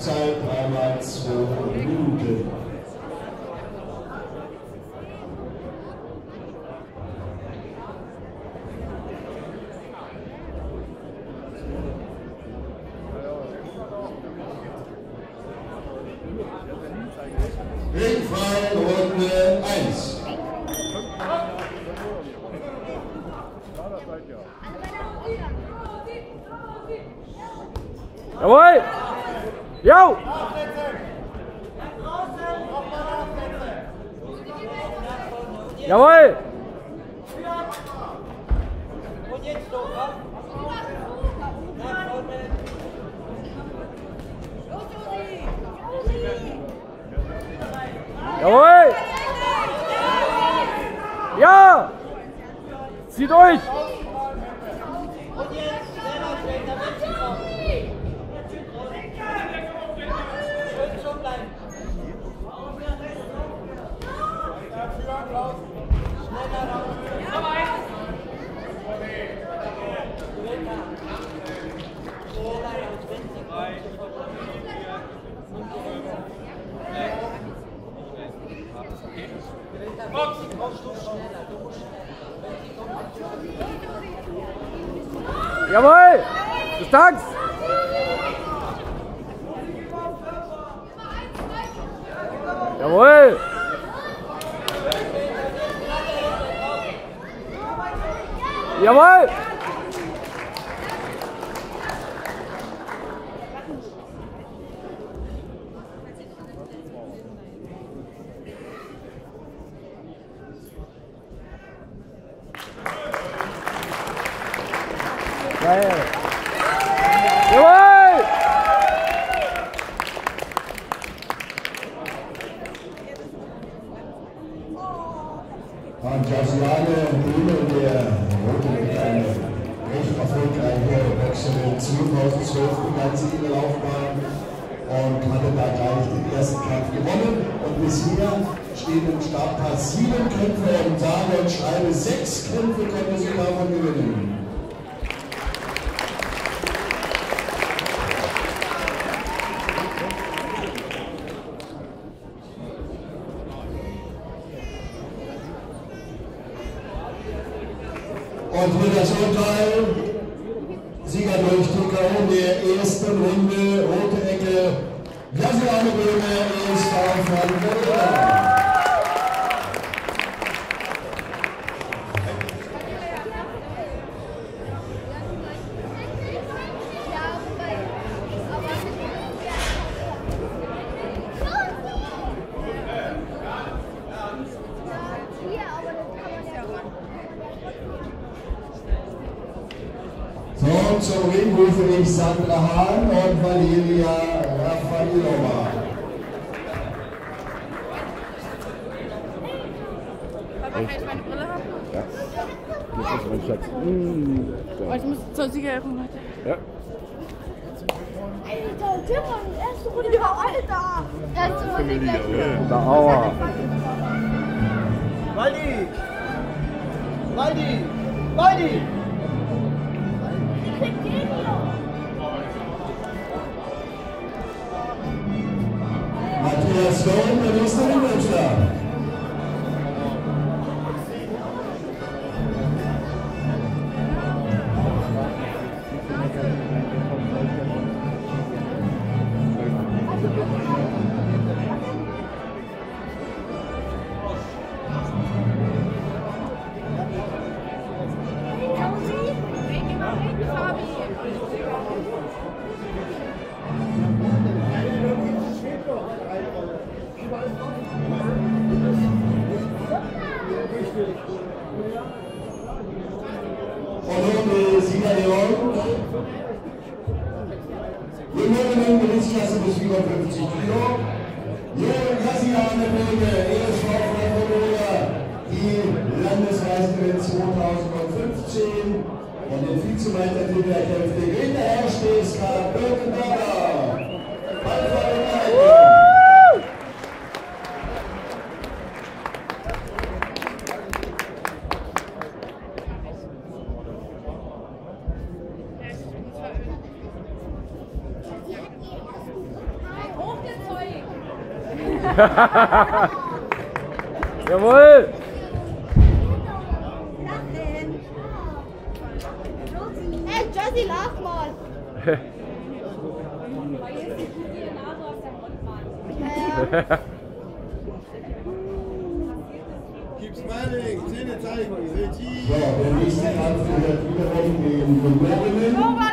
Laufzeit 3x2 Minuten. Ringfrei Runde 1. Jawohl! Jo! Jawohl! Und jetzt noch, Jawohl! Ja! Zieh durch! und jetzt schneller stellen, damit sie kommen. Schön schon bleiben. Schneller raus. Jawohl! Distanz! Jawohl! Jawohl! Geil! Jawohl! Und Josiane Bühne, der rote eine recht erfolgreiche Boxer in 2012 begann sie ihre Laufbahn und hatte da gleich den ersten Kampf gewonnen. Und bisher stehen im Startpass 7 Kämpfe und sage und schreibe 6 Kämpfe konnte sie davon gewinnen. Und für das Urteil, Sieger durch TKO der ersten Runde, rote Ecke, Josiane Böhme ist von Verona. So, zum Ring rufe ich Sandra Hahn und Valeria Raffaelova. Papa, kann ich meine Brille haben? Ja. Das ist mein Schatz. Oh, ich muss zur Siegerehrung heute. Ja. Alter, Timon, erste Runde. Ja, Alter. Erste Runde gleich. Da, aua. Waldi! Waldi! Waldi! Matthias Dorn, der nächste Ringrichter. Und nun Sieger Leon. Junioren Gewichtsklasse bis über 50 Kilo. Josiane Böhme, Ehefrau von Verona, die Landesmeisterin 2015. Und den Vizemeistertitel erkämpfte Greta Hersteska Birkenberger. Jawohl! Hey, Josie, lach mal. Keep smiling, Zähne zeigen, Regie. So, der nächste Kampf wird wiederum den Gewonnenen.